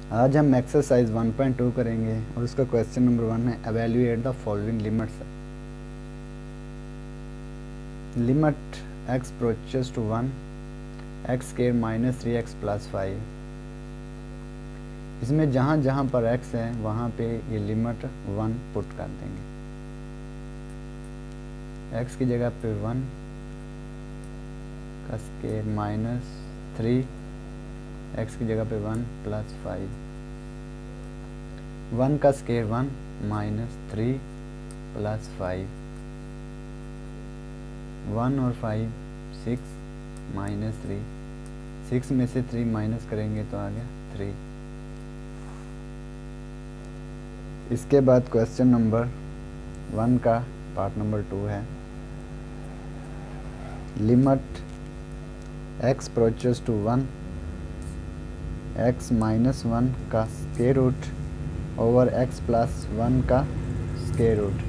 आज हम एक्सरसाइज 1.2 करेंगे और उसका क्वेश्चन नंबर 1 है evaluate the following limits. Limit x approaches to 1 x square minus 3x plus 5। इसमें जहाँ जहाँ पर x है वहाँ पे ये लिमिट 1 पुट कर देंगे। x की जगह पे 1 का स्क्वायर माइनस 3, x की जगह पे 1 प्लस 5, 1 का स्क्वायर 1 माइनस 3 प्लस 5, 1 और 5 6 माइनस 3, 6 में से 3 माइनस करेंगे तो आ गया 3। इसके बाद क्वेश्चन नंबर 1 का पार्ट नंबर 2 है limit x approaches to 1 x minus 1 का square root over x plus 1 का स्क्वायर रूट।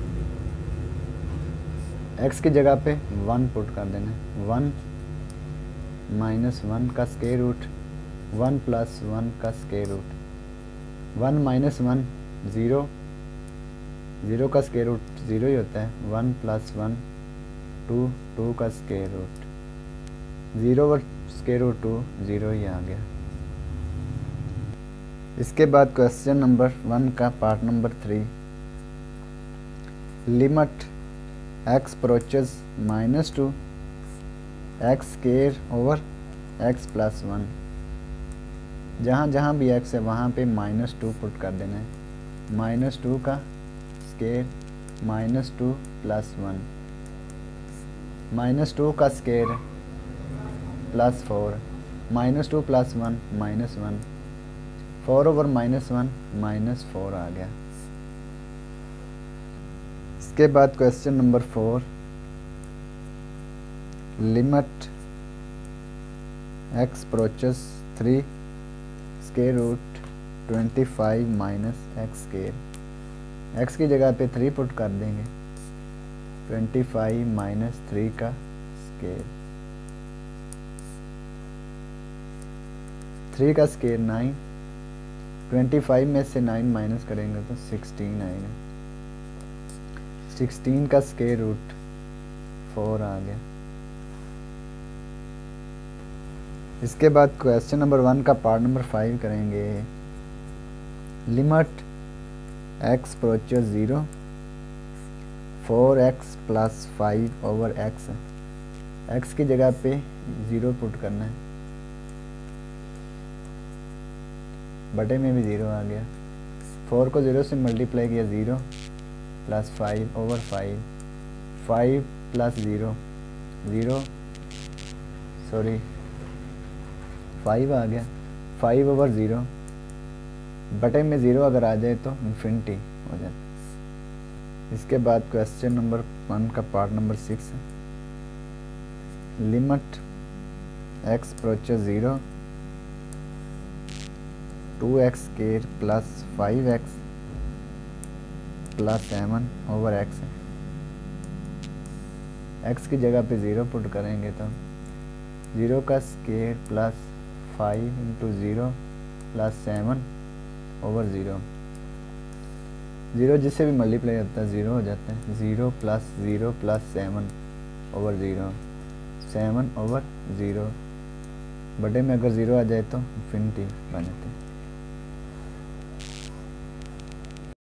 x की जगह पे 1 पुट कर देना है। 1 माइनस 1 का स्क्वायर रूट 1 प्लस 1 का स्क्वायर रूट। 1 माइनस 1 0, 0 का स्क्वायर रूट 0 ही होता है। 1 प्लस 1 2, 2 का स्क्वायर रूट 0 और स्क्वायर रूट 2 0 ही आ गया। इसके बाद क्वेश्चन नंबर 1 का part number 3 limit x approaches minus 2 x square over x plus 1। जहाँ जहाँ भी x है वहाँ पे माइनस 2 पुट कर देना है। माइनस 2 का स्क्वायर माइनस 2 प्लस 1, माइनस 2 का square plus 4, minus 2 plus 1 minus 1, 4 over minus 1 minus 4 आ गया। इसके बाद question number 4 limit x approaches 3 square root 25 minus x square. x की जगह पे 3 पुट कर देंगे। 25 माइनस 3 का स्क्वायर, 3 का स्क्वायर 9, 25 में से 9 माइनस करेंगे तो 16 आएगा। 16 का स्क्वायर रूट 4 आ गया। इसके बाद क्वेश्चन नंबर 1 का पार्ट नंबर 5 करेंगे limit x approaches 0 4x plus 5 over x। x की जगह पे 0 पुट करना है। बटे में भी 0 आ गया। 4 को 0 से मल्टीप्लाई किया 0 प्लस 5 ओवर 5, 5 प्लस 0 0 सॉरी 5 आ गया। 5 ओवर 0 बटे में 0 अगर आ जाए तो इन्फिनिटी हो जाता है। इसके बाद क्वेश्चन नंबर 1 का पार्ट नंबर 6 है limit x approaches 0 2x square plus 5x plus 7 over x। x की जगह पे 0 पुट करेंगे तो 0 का square plus 5 into 0 plus 7 over 0। 0 जिससे भी मल्टीप्लाई होता है 0 हो जाता है। 0 प्लस 7 ओवर 0, 7 ओवर 0 बटे में अगर 0 आ जाए तो इन्फिनिटी बन जाता है।